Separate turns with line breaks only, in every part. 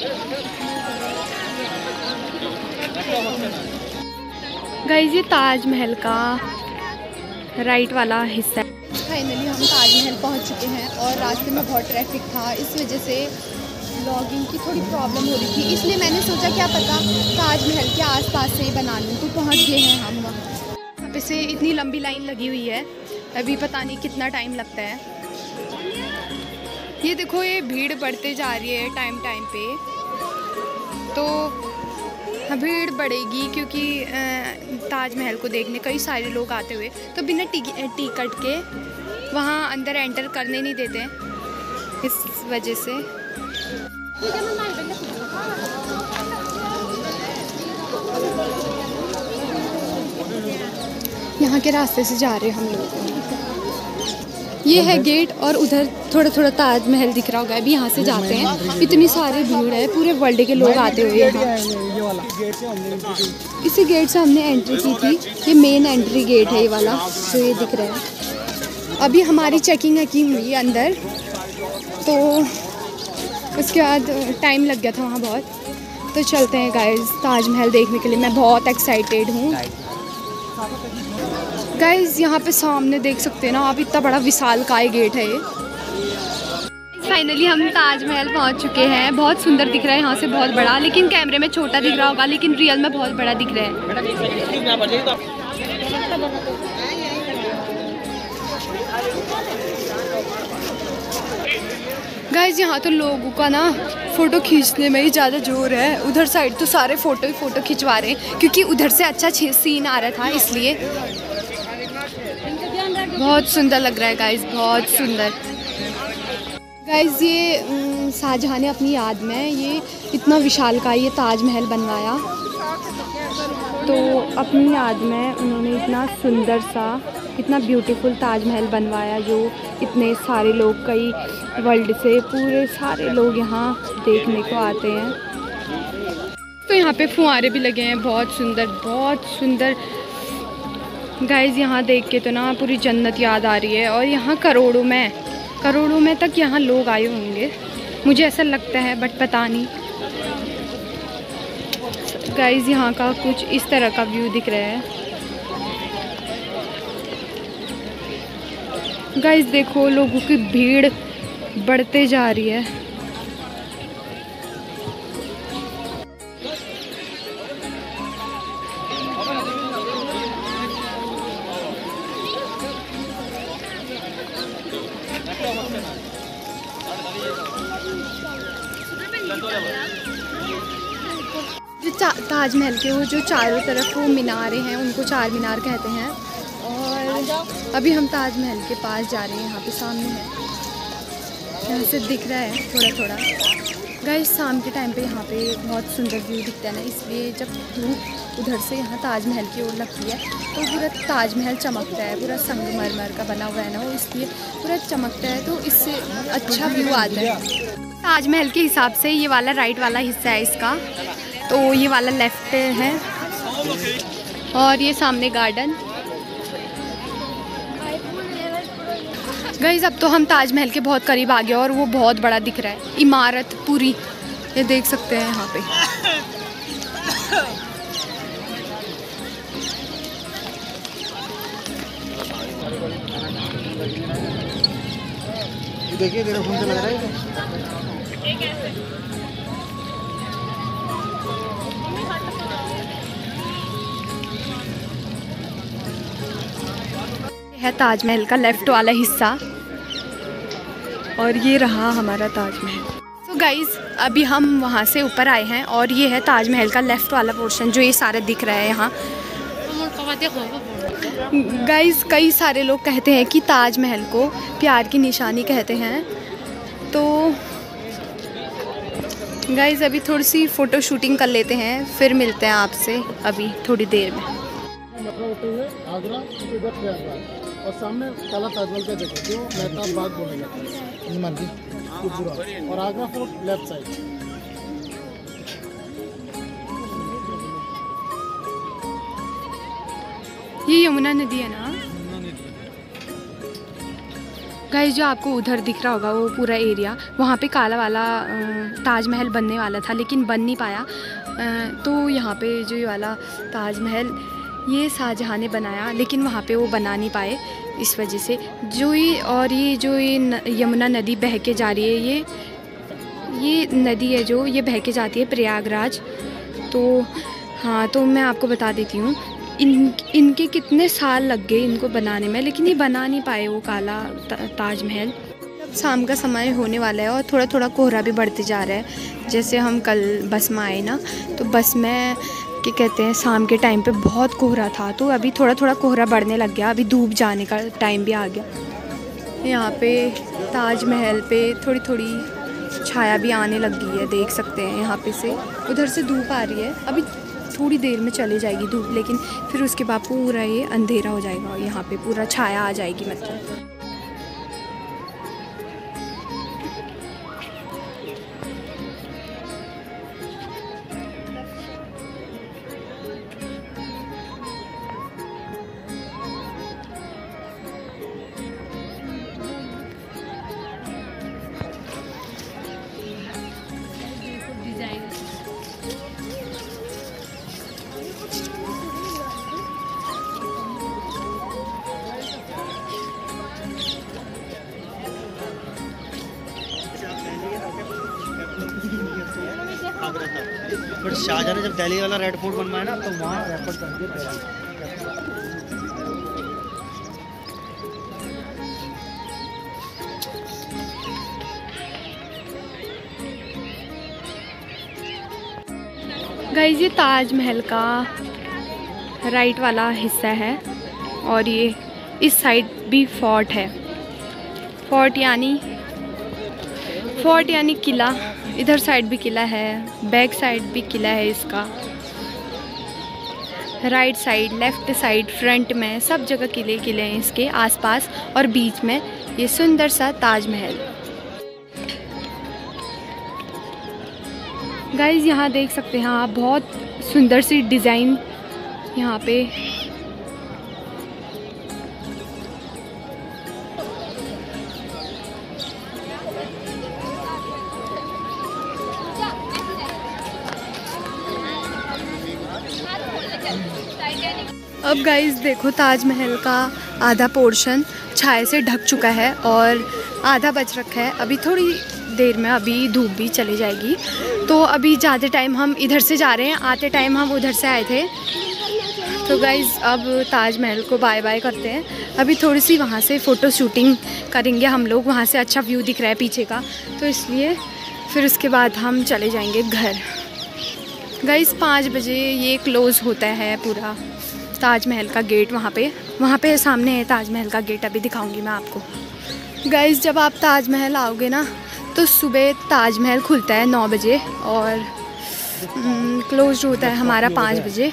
Guys ये ताजमहल का right वाला हिस्सा है।
फाइनली हम ताजमहल पहुंच चुके हैं और रास्ते में बहुत ट्रैफिक था, इस वजह से लॉगिंग की थोड़ी प्रॉब्लम हो रही थी, इसलिए मैंने सोचा क्या पता ताजमहल के आसपास से ही बना लूँ। तो पहुंच गए हैं हम वहाँ। यहाँ पे से इतनी लंबी लाइन लगी हुई है, अभी पता नहीं कितना टाइम लगता है। ये देखो ये भीड़ बढ़ते जा रही है टाइम पे, तो भीड़ बढ़ेगी क्योंकि ताजमहल को देखने कई सारे लोग आते हुए, तो बिना टिकट के वहाँ अंदर एंटर करने नहीं देते, इस वजह से। यहाँ के रास्ते से जा रहे हैं हम लोग। ये है गेट और उधर थोड़ा थोड़ा ताजमहल दिख रहा होगा। अभी यहाँ से जाते हैं, इतनी सारी भीड़ है, पूरे वर्ल्ड के लोग आते हुए यहाँ। इसी गेट से हमने एंट्री की थी, ये मेन एंट्री गेट है ये वाला जो ये दिख रहा है। अभी हमारी चेकिंग की हुई अंदर, तो उसके बाद टाइम लग गया था वहाँ बहुत। तो चलते हैं गाइस ताजमहल देखने के लिए, मैं बहुत एक्साइटेड हूँ। गाइस यहाँ पे सामने देख सकते हैं ना आप, इतना बड़ा विशालकाय गेट है ये। फाइनली हम ताजमहल पहुँच चुके हैं। बहुत सुंदर दिख रहा है यहाँ से, बहुत बड़ा, लेकिन कैमरे में छोटा दिख रहा होगा, लेकिन रियल में बहुत बड़ा दिख रहा है। गाइस यहाँ तो लोगों का ना फ़ोटो खींचने में ही ज़्यादा जोर है। उधर साइड तो सारे फ़ोटो खिंचवा रहे हैं, क्योंकि उधर से अच्छा सीन आ रहा था, इसलिए। बहुत सुंदर लग रहा है गाइस, बहुत सुंदर। गाइस ये शाहजहाँ ने अपनी याद में ये इतना विशालकाय ये ताजमहल बनवाया, तो अपनी याद में उन्होंने इतना सुंदर सा, इतना ब्यूटीफुल ताजमहल बनवाया, जो इतने सारे लोग, कई वर्ल्ड से पूरे सारे लोग यहाँ देखने को आते हैं। तो यहाँ पे फुहारे भी लगे हैं, बहुत सुंदर, बहुत सुंदर। गाइस यहाँ देख के तो ना पूरी जन्नत याद आ रही है। और यहाँ करोड़ों में तक यहाँ लोग आए होंगे, मुझे ऐसा लगता है, बट पता नहीं। गाइस यहाँ का कुछ इस तरह का व्यू दिख रहा है। गाइस देखो लोगों की भीड़ बढ़ते जा रही है। जो ताजमहल के वो जो चारों तरफ वो मीनारें हैं, उनको चार मीनार कहते हैं। और अभी हम ताजमहल के पास जा रहे हैं, यहाँ पे सामने है, यहाँ से दिख रहा है थोड़ा थोड़ा। गाइस शाम के टाइम पे यहाँ पे बहुत सुंदर व्यू दिखता है ना, इसलिए जब धूप उधर से यहाँ ताजमहल की ओर लगती है तो पूरा ताजमहल चमकता है, पूरा संगमरमर का बना हुआ है ना वो, इसलिए पूरा चमकता है, तो इससे अच्छा व्यू आता है। ताजमहल के हिसाब से ये वाला राइट वाला हिस्सा है इसका, तो ये वाला लेफ्ट है, और ये सामने गार्डन। गाइस अब तो हम ताजमहल के बहुत करीब आ गए और वो बहुत बड़ा दिख रहा है, इमारत पूरी, ये देख सकते हैं यहाँ पे।
देखिए तेरा फोन से लग रहा है।
है ताजमहल का लेफ्ट वाला हिस्सा, और ये रहा हमारा ताजमहल। तो गाइज़ अभी हम वहाँ से ऊपर आए हैं और ये है ताजमहल का लेफ्ट वाला पोर्शन, जो ये सारा दिख रहा है यहाँ। गाइज़ कई सारे लोग कहते हैं कि ताजमहल को प्यार की निशानी कहते हैं। तो गाइज़ अभी थोड़ी सी फ़ोटो शूटिंग कर लेते हैं, फिर मिलते हैं आपसे अभी थोड़ी देर में।
आगरा और सामने काला ताजमहल का जगह जो मेहताब बाग बोला जाता है, मर्जी और आगरा फोर्ट लेफ्ट साइड।
ये यमुना नदी है ना। गाइस जो आपको उधर दिख रहा होगा वो पूरा एरिया, वहाँ पे काला वाला ताजमहल बनने वाला था लेकिन बन नहीं पाया। तो यहाँ पे जो ये वाला ताजमहल ये शाहजहाँ ने बनाया, लेकिन वहाँ पे वो बना नहीं पाए इस वजह से। ये जो यमुना नदी बह के जा रही है, ये नदी है जो ये बह के जाती है प्रयागराज। तो हाँ, तो मैं आपको बता देती हूँ इनके कितने साल लग गए इनको बनाने में, लेकिन ये बना नहीं पाए वो काला ताजमहल। अब शाम का समय होने वाला है और थोड़ा थोड़ा कोहरा भी बढ़ते जा रहा है। जैसे हम कल बस में आए ना, तो बस में क्या कहते हैं शाम के टाइम पे बहुत कोहरा था, तो अभी थोड़ा थोड़ा कोहरा बढ़ने लग गया, अभी धूप जाने का टाइम भी आ गया। यहाँ पे ताजमहल पे थोड़ी थोड़ी छाया भी आने लग गई है, देख सकते हैं यहाँ पे से। उधर से धूप आ रही है, अभी थोड़ी देर में चली जाएगी धूप, लेकिन फिर उसके बाद पूरा ये अंधेरा हो जाएगा और यहाँ पे पूरा छाया आ जाएगी मतलब।
बट शाहजहाँ ने जब दिल्ली वाला रेड फोर्ट बनवाया ना, तो वहाँ रेफर कर दिया।
गाइस ये ताजमहल का राइट वाला हिस्सा है और ये इस साइड भी फोर्ट है। फोर्ट यानी किला, इधर साइड भी किला है, बैक साइड भी किला है इसका। Right side, left side, front में सब जगह किले हैं इसके आसपास, और बीच में ये सुंदर सा ताजमहल। गाइस यहाँ देख सकते हैं आप, बहुत सुंदर सी डिज़ाइन यहाँ पे। अब गाइस देखो, ताजमहल का आधा पोर्शन छाया से ढक चुका है और आधा बच रखा है। अभी थोड़ी देर में अभी धूप भी चली जाएगी, तो अभी जाते टाइम हम इधर से जा रहे हैं, आते टाइम हम उधर से आए थे। तो गाइस अब ताजमहल को बाय बाय करते हैं। अभी थोड़ी सी वहाँ से फ़ोटो शूटिंग करेंगे हम लोग, वहाँ से अच्छा व्यू दिख रहा है पीछे का, तो इसलिए फिर उसके बाद हम चले जाएंगे घर। गाइस 5 बजे ये क्लोज़ होता है पूरा ताजमहल का गेट। वहाँ पे सामने है ताजमहल का गेट, अभी दिखाऊंगी मैं आपको। गाइस जब आप ताजमहल आओगे ना, तो सुबह ताजमहल खुलता है 9 बजे और क्लोज होता है हमारा 5 बजे।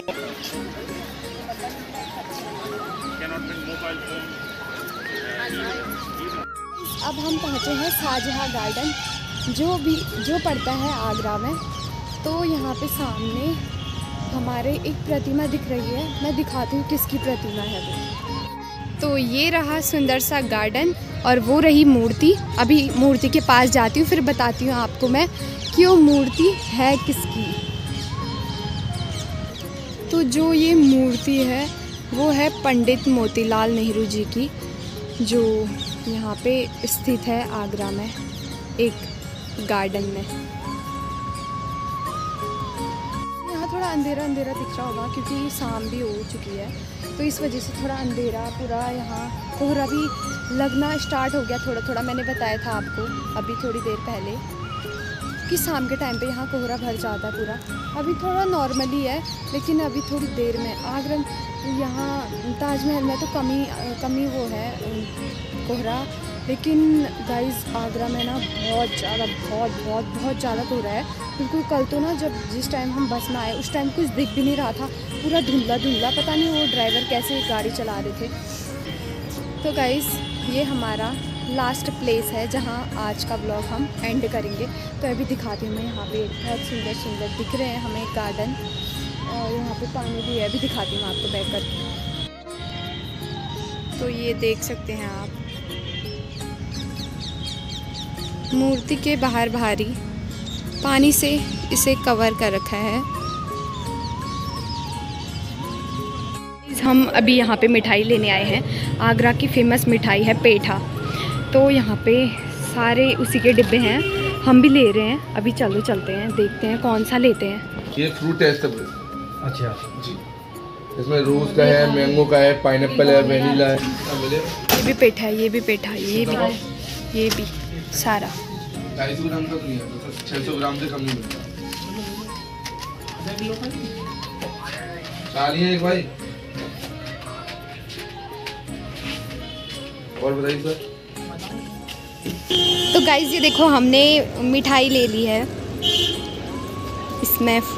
अब हम पहुँचे हैं शाहजहाँ गार्डन, जो पड़ता है आगरा में। तो यहाँ पे सामने हमारे एक प्रतिमा दिख रही है, मैं दिखाती हूँ किसकी प्रतिमा है वो। तो ये रहा सुंदर सा गार्डन और वो रही मूर्ति। अभी मूर्ति के पास जाती हूँ, फिर बताती हूँ आपको मैं कि वो मूर्ति है किसकी। तो जो ये मूर्ति है वो है पंडित मोतीलाल नेहरू जी की, जो यहाँ पे स्थित है आगरा में एक गार्डन में। थोड़ा अंधेरा अंधेरा दिख रहा होगा क्योंकि शाम भी हो चुकी है, तो इस वजह से थोड़ा अंधेरा, पूरा यहाँ कोहरा भी लगना स्टार्ट हो गया थोड़ा थोड़ा। मैंने बताया था आपको अभी थोड़ी देर पहले कि शाम के टाइम पे यहाँ कोहरा भर जाता है पूरा। अभी थोड़ा नॉर्मली है, लेकिन अभी थोड़ी देर में आगरा यहाँ ताजमहल में तो कमी वो है कोहरा, लेकिन गाइस आगरा में ना बहुत ज़्यादा कोहरा है। बिल्कुल कल तो ना जिस टाइम हम बस में आए उस टाइम कुछ दिख भी नहीं रहा था, पूरा धुंधला, पता नहीं वो ड्राइवर कैसे गाड़ी चला रहे थे। तो गाइस ये हमारा लास्ट प्लेस है जहाँ आज का व्लॉग हम एंड करेंगे। तो अभी दिखाती हूँ मैं, यहाँ पे बहुत सुंदर दिख रहे हैं हमें गार्डन, और यहाँ पे पानी भी है, अभी दिखाती हूँ आपको बैक करके। तो ये देख सकते हैं आप,
मूर्ति के बाहर भारी पानी से इसे कवर कर रखा है।
हम अभी यहाँ पे मिठाई लेने आए हैं। आगरा की फेमस मिठाई है पेठा। तो यहाँ पे सारे उसी के डिब्बे हैं, हम भी ले रहे हैं। अभी चलो चलते हैं, देखते हैं कौन सा लेते हैं।
ये फ्रूट टेस्ट है।
अच्छा
जी, इसमें रोज का है, मैंगो का है, पाइनएप्पल है, वेनिला है।
ये भी पेठा है, ये भी पेठा है, ये भी सारा
250 ग्राम तक नहीं है, 600 ग्राम से कम नहीं मिलता। चालिए एक भाई। और बताइए सर।
तो गाइस ये देखो हमने मिठाई ले ली है, इसमें